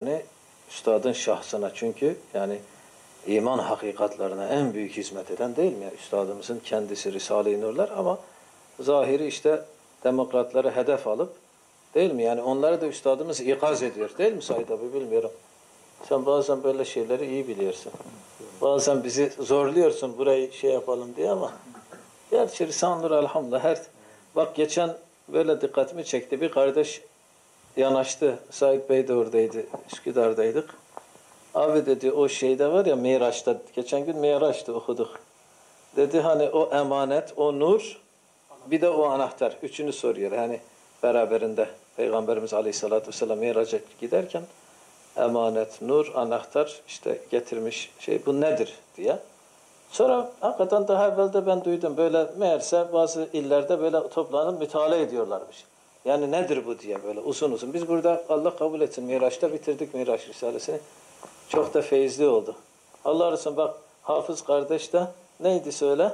üstadın şahsına, çünkü yani iman hakikatlarına en büyük hizmet eden değil mi? Yani üstadımızın kendisi Risale-i Nurlar, ama zahiri işte demokratları hedef alıp, değil mi? Yani onları da üstadımız ikaz ediyor, değil mi Said abi? Bilmiyorum. Sen bazen böyle şeyleri iyi biliyorsun. Bazen bizi zorluyorsun burayı şey yapalım diye, ama gerçi Risale-i Nur elhamdülillah bak geçen böyle dikkatimi çekti. Bir kardeş yanaştı. Said Bey de oradaydı. Üsküdar'daydık. Abi dedi, o şeyde var ya, Miraç'ta. Geçen gün Miraç'ta okuduk. Dedi hani o emanet, o nur, bir de o anahtar. Üçünü soruyor. Hani beraberinde Peygamberimiz Aleyhisselatü Vesselam Miraç'a giderken emanet, nur, anahtar işte getirmiş şey, bu nedir diye. Sonra hakikaten daha evvelde ben duydum, böyle meğerse bazı illerde böyle toplanıp mütalaa ediyorlarmış. Yani nedir bu diye böyle uzun uzun. Biz burada Allah kabul etsin Miraç'ta bitirdik Miraç Risalesini. Çok da feyizli oldu. Allah razı bak, Hafız kardeş de neydi söyle?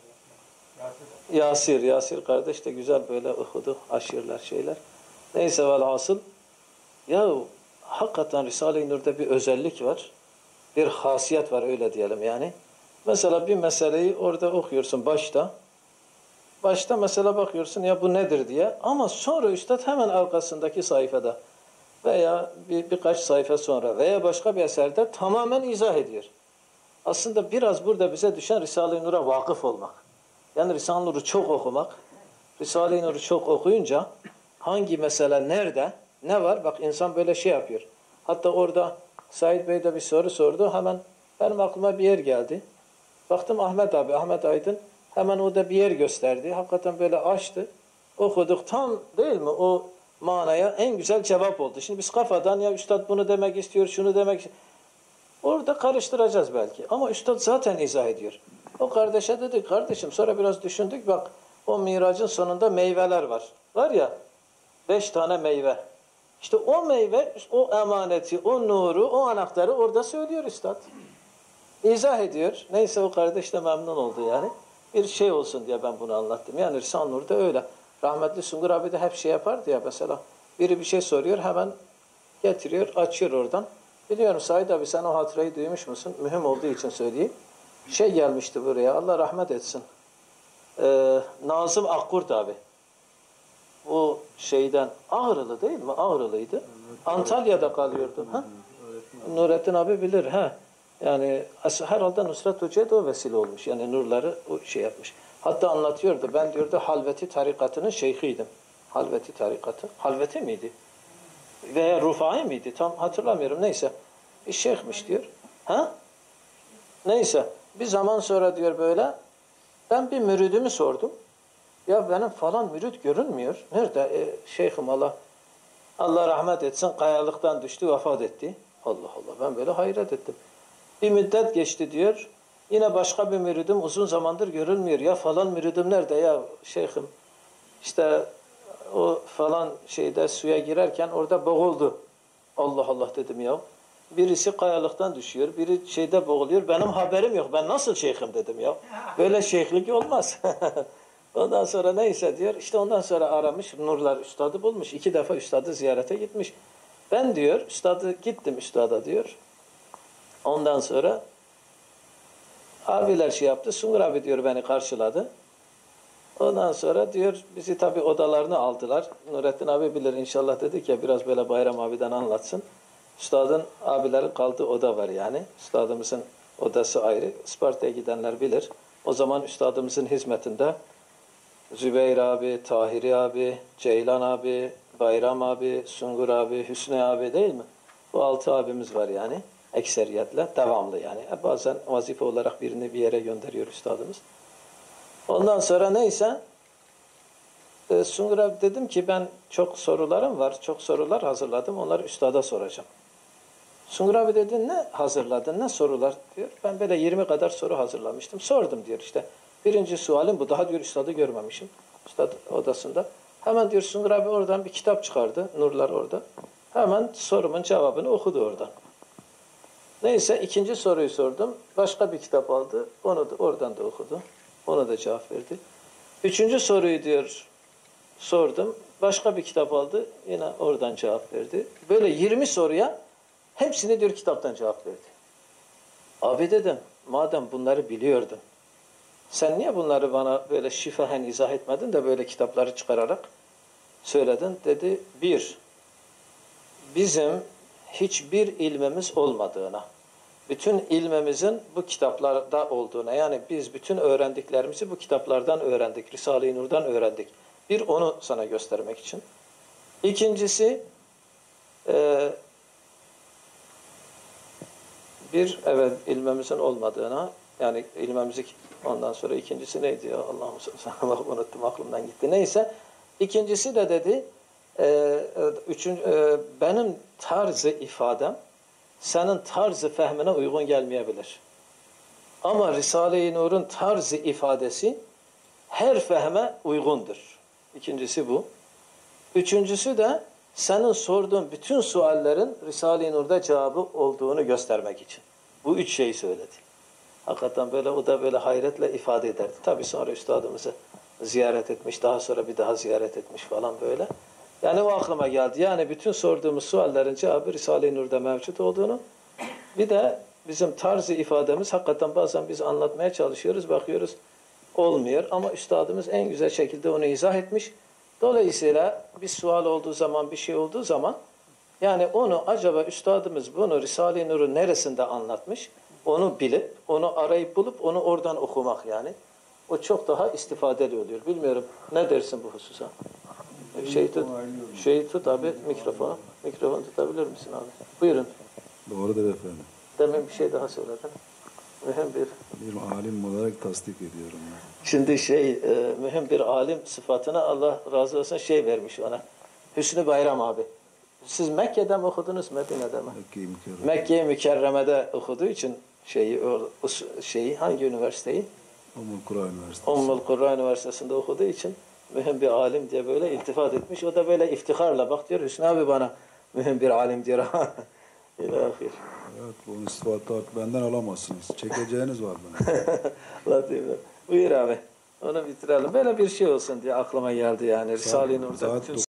Yasir. Yasir kardeş de güzel böyle okudu. Aşırılar şeyler. Neyse velhasıl. Ya hakikaten Risale-i Nur'da bir özellik var. Bir hasiyet var, öyle diyelim yani. Mesela bir meseleyi orada okuyorsun başta. Başta mesela bakıyorsun ya bu nedir diye. Ama sonra üstad hemen arkasındaki sayfada veya birkaç sayfa sonra veya başka bir eserde tamamen izah ediyor. Aslında biraz burada bize düşen Risale-i Nur'a vakıf olmak. Yani Risale-i Nur'u çok okumak. Risale-i Nur'u çok okuyunca hangi mesele nerede, ne var? Bak insan böyle şey yapıyor. Hatta orada Said Bey de bir soru sordu. Hemen benim aklıma bir yer geldi. Baktım Ahmet abi, Ahmet Aydın hemen o da bir yer gösterdi. Hakikaten böyle açtı. Okuduk tam, değil mi? O manaya en güzel cevap oldu. Şimdi biz kafadan ya üstad bunu demek istiyor, şunu demek istiyor. Orada karıştıracağız belki. Ama üstad zaten izah ediyor. O kardeşe dedi, kardeşim sonra biraz düşündük, bak o miracın sonunda meyveler var. Var ya 5 tane meyve. İşte o meyve, o emaneti, o nuru, o anahtarı orada söylüyor üstad. İzah ediyor. Neyse o kardeş de memnun oldu yani. Bir şey olsun diye ben bunu anlattım. Yani Risale-i Nur'da öyle. Rahmetli Sungur abi de hep şey yapardı ya mesela. Biri bir şey soruyor, hemen getiriyor, açıyor oradan. Biliyorum Said abi, sen o hatırayı duymuş musun? Mühim olduğu için söyleyeyim. Şey gelmişti buraya, Allah rahmet etsin. Nazım Akkurt abi. O şeyden, Ağrılı değil mi? Ağrılıydı. Antalya'da kalıyordu. Ha? Nurettin abi bilir. Ha? Yani herhalde Nusret Hoca'ya da o vesile olmuş. Yani nurları o şey yapmış. Hatta anlatıyordu. Ben diyordu Halveti tarikatının şeyhiydim. Halveti tarikatı. Halveti miydi? Veya Rufai miydi? Tam hatırlamıyorum. Neyse. Bir şeyhmiş diyor. Ha? Neyse. Bir zaman sonra diyor böyle, ben bir müridimi sordum. Ya benim falan mürid görünmüyor. Nerede? Şeyhim Allah rahmet etsin, kayalıktan düştü, vefat etti. Allah Allah, ben böyle hayret ettim. Bir müddet geçti diyor. Yine başka bir müridim uzun zamandır görülmüyor. Ya falan müridim nerede ya şeyhim? İşte o falan şeyde suya girerken orada boğuldu. Allah Allah dedim ya. Birisi kayalıktan düşüyor, biri şeyde boğuluyor. Benim haberim yok. Ben nasıl şeyhim dedim ya. Böyle şeyhlik olmaz. Ondan sonra neyse diyor. İşte ondan sonra aramış. Nurlar üstadı bulmuş. 2 defa üstadı ziyarete gitmiş. Ben diyor gittim üstada diyor. Ondan sonra abiler şey yaptı. Sungur abi diyor beni karşıladı. Ondan sonra diyor bizi tabii odalarını aldılar. Nurettin abi bilir inşallah, dedik ya biraz böyle Bayram abiden anlatsın. Üstadın abilerin kaldığı oda var yani. Üstadımızın odası ayrı. Isparta'ya gidenler bilir. O zaman üstadımızın hizmetinde Zübeyir abi, Tahiri abi, Ceylan abi, Bayram abi, Sungur abi, Hüsnü abi, değil mi? Bu 6 abimiz var yani. Ekseriyetle, devamlı yani. Bazen vazife olarak birini bir yere gönderiyor üstadımız. Ondan sonra neyse Sungur abi dedim ki ben çok sorularım var. Çok sorular hazırladım. Onları üstada soracağım. Sungur abi dedi ne hazırladın? Ne sorular diyor. Ben böyle 20 kadar soru hazırlamıştım. Sordum diyor işte. Birinci sualim bu. Daha diyor üstadı görmemişim. Üstad odasında. Hemen diyor Sungur abi oradan bir kitap çıkardı. Nurlar orada. Hemen sorumun cevabını okudu oradan. Neyse ikinci soruyu sordum. Başka bir kitap aldı. Onu da oradan da okudu. Ona da cevap verdi. Üçüncü soruyu diyor sordum. Başka bir kitap aldı. Yine oradan cevap verdi. Böyle 20 soruya Hepsini diyor kitaptan cevap verdi. Abi dedim, madem bunları biliyordun, sen niye bunları bana böyle şifahen izah etmedin de böyle kitapları çıkararak söyledin? Dedi, bir, bizim hiçbir ilmimiz olmadığına, bütün ilmimizin bu kitaplarda olduğuna, yani biz bütün öğrendiklerimizi bu kitaplardan öğrendik, Risale-i Nur'dan öğrendik. Bir, onu sana göstermek için. İkincisi, bir, evet ilmimizin olmadığına, yani ilmimizi, ondan sonra ikincisi neydi ya, Allah'ım unuttum, aklımdan gitti. Neyse, ikincisi de dedi, benim tarzı ifadem senin tarzı fehmine uygun gelmeyebilir. Ama Risale-i Nur'un tarzı ifadesi her fehme uygundur. İkincisi bu. Üçüncüsü de senin sorduğun bütün suallerin Risale-i Nur'da cevabı olduğunu göstermek için. Bu üç şeyi söyledi. Hakikaten böyle, o da böyle hayretle ifade ederdi. Tabii sonra üstadımızı ziyaret etmiş, daha sonra bir daha ziyaret etmiş falan böyle. Yani o aklıma geldi. Yani bütün sorduğumuz suallerin cevabı Risale-i Nur'da mevcut olduğunu, bir de bizim tarzı ifademiz hakikaten bazen biz anlatmaya çalışıyoruz, bakıyoruz olmuyor. Ama üstadımız en güzel şekilde onu izah etmiş. Dolayısıyla bir sual olduğu zaman, bir şey olduğu zaman, yani onu acaba üstadımız bunu Risale-i Nur'un neresinde anlatmış, onu bilip, onu arayıp bulup, onu oradan okumak yani. O çok daha istifadeli oluyor. Bilmiyorum, ne dersin bu hususa? Şeyi tut abi, mikrofonu. Mikrofonu tutabilir misin abi? Buyurun. Doğrudur efendim. Demin bir şey daha söyledin. Mühim bir alim olarak tasdik ediyorum. Şimdi mühim bir alim sıfatına Allah razı olsun vermiş ona. Hüsnü Bayram abi. Siz Mekke'de mi okudunuz, Medine'de mi? Mekke-i Mükerreme'de okuduğu için hangi üniversiteyi? Ummul Kura Üniversitesi. Ummul Kura Üniversitesi'nde okuduğu için mühim bir alim diye böyle iltifat etmiş. O da böyle iftiharla bak diyor, Hüsnü abi bana mühim bir alim diyor. İlahir. Evet, bu sıfatı benden alamazsınız. Çekeceğiniz var bana. Latif. Buyur abi. Onu bitirelim. Böyle bir şey olsun diye aklıma geldi yani. Risale-i Nur'da bütün